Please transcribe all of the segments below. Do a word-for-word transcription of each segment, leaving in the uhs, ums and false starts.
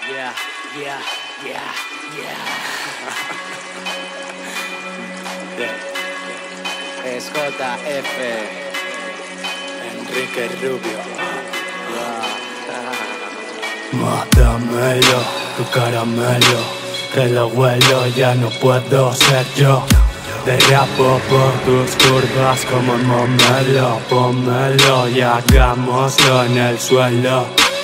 Yeah, yeah, yeah, yeah. Es J F Enrique Rubio. Mátamelo, tu caramelo, que lo huelo, ya no puedo ser yo. Derrapo por tus curvas como un momelo. Pónmelo y hagámoslo en el suelo.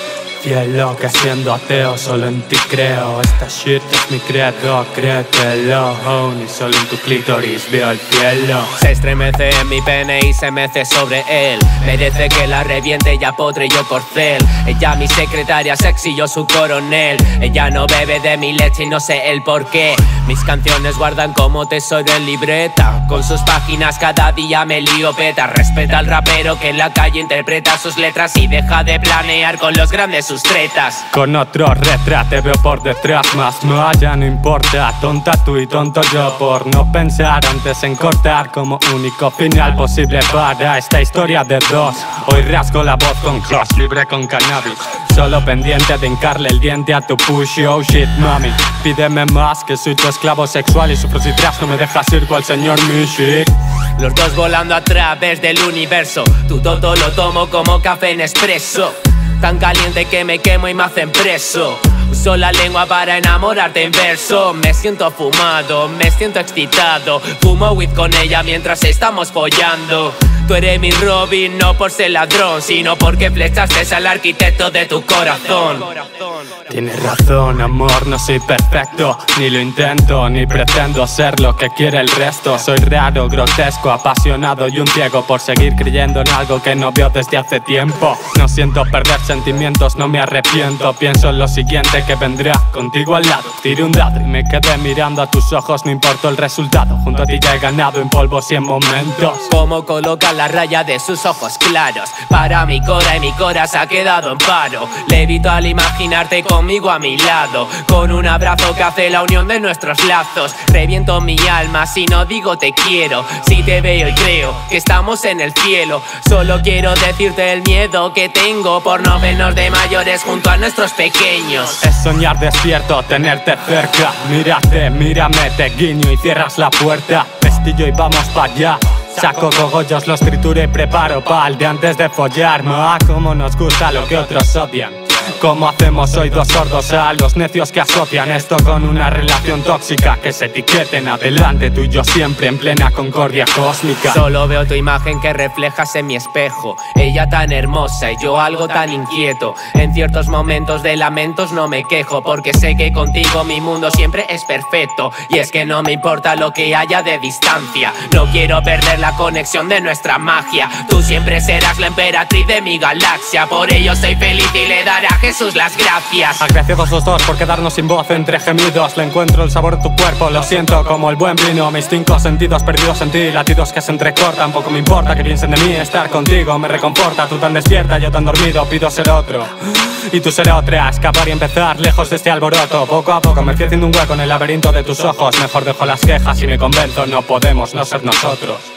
Cielo, que siendo ateo solo en ti creo. Esta shit es mi credo, créetelo, oh, ni solo en tu clítoris veo el cielo. Se estremece en mi pene y se mece sobre él. Merece que la reviente, ella potre, yo corcel. Ella mi secretaria sexy, yo su coronel. Ella no bebe de mi leche y no sé el porqué. Mis canciones guardan como tesoro en libreta. Con sus páginas cada día me lío peta. Respeta al rapero que en la calle interpreta sus letras y deja de planear con los grandes sus tretas. Con otro retrato te veo por detrás, más no ya no importa. Tonta tú y tonto yo por no pensar antes en cortar como único final posible para esta historia de dos. Hoy rasgo la voz con cross, libre con cannabis, solo pendiente de hincarle el diente a tu push. Oh shit mami, pídeme más, que soy tu esclavo sexual y sufro si tras no me dejas ir cual señor Mishi. Los dos volando a través del universo. Tu toto lo tomo como café en espresso. Tan caliente que me quemo y me hacen preso. Uso la lengua para enamorarte en verso. Me siento fumado, me siento excitado. Fumo weed con ella mientras estamos follando. Tú eres mi Robin, no por ser ladrón, sino porque flechaste al arquitecto de tu corazón. Tienes razón, amor, no soy perfecto. Ni lo intento, ni pretendo ser lo que quiere el resto. Soy raro, grotesco, apasionado y un ciego por seguir creyendo en algo que no veo desde hace tiempo. No siento perder sentimientos, no me arrepiento. Pienso en lo siguiente que vendrá contigo al lado. Tiré un dado y me quedé mirando a tus ojos, no importó el resultado. Junto a ti ya he ganado en polvos y en momentos. Como coloca la raya de sus ojos claros. Para mi cora y mi cora se ha quedado en paro. Levito al imaginarte conmigo a mi lado, con un abrazo que hace la unión de nuestros lazos. Reviento mi alma si no digo te quiero. Si te veo y creo que estamos en el cielo. Solo quiero decirte el miedo que tengo por no vernos de mayores junto a nuestros pequeños. Es soñar despierto, tenerte cerca. Mírate, mírame, te guiño y cierras la puerta. Pestillo y vamos para allá. Saco cogollos, los trituro y preparo pa'l de antes de follar. Ma, como nos gusta lo que otros odian. ¿Cómo hacemos oídos sordos a los necios que asocian esto con una relación tóxica? Que se etiqueten adelante, tú y yo siempre en plena concordia cósmica. Solo veo tu imagen que reflejas en mi espejo. Ella tan hermosa y yo algo tan inquieto. En ciertos momentos de lamentos no me quejo, porque sé que contigo mi mundo siempre es perfecto. Y es que no me importa lo que haya de distancia. No quiero perder la conexión de nuestra magia. Tú siempre serás la emperatriz de mi galaxia. Por ello soy feliz y le daré a Jesús las gracias. Agraciados los dos por quedarnos sin voz entre gemidos. Le encuentro el sabor de tu cuerpo, lo siento como el buen vino. Mis cinco sentidos perdidos en ti, latidos que se entrecortan. Poco me importa que piensen de mí, estar contigo me reconforta. Tú tan despierta, yo tan dormido, pido ser otro y tú ser otra, escapar y empezar lejos de este alboroto. Poco a poco me fui haciendo un hueco en el laberinto de tus ojos. Mejor dejo las quejas y me convenzo, no podemos no ser nosotros.